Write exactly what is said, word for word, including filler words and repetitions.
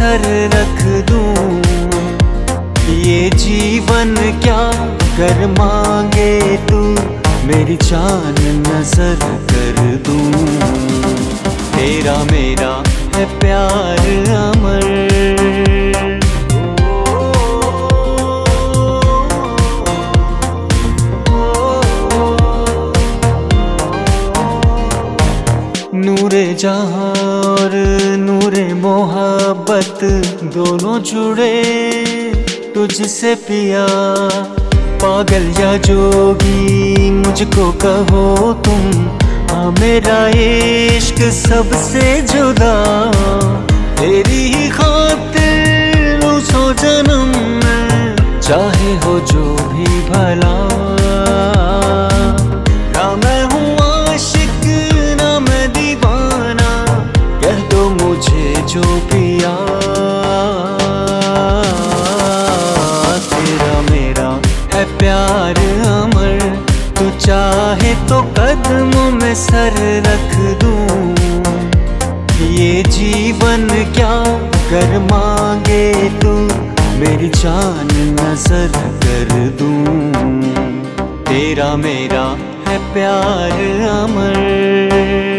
Sir रख दूं। ये जीवन क्या कर मांगे तू, मेरी जान नजर कर दूं। तेरा मेरा है प्यार अमर। नूरे जहां और नूरे मोहब्बत दोनों जुड़े तुझसे पिया। पागल या जोगी मुझको कहो तुम, हाँ मेरा इश्क सबसे जुदा। तेरी ही खातिर सौ जन्म में, चाहे हो जो भी भला। ना मैं हूँ आशिक ना मैं दीवाना, कह दो मुझे जो पिया। तेरा मेरा है प्यार अमर, तू चाहे तो कदमों में सर रख दूं। ये जीवन क्या कर मांगे तू, मेरी जान नजर कर दूं। तेरा मेरा है प्यार अमर।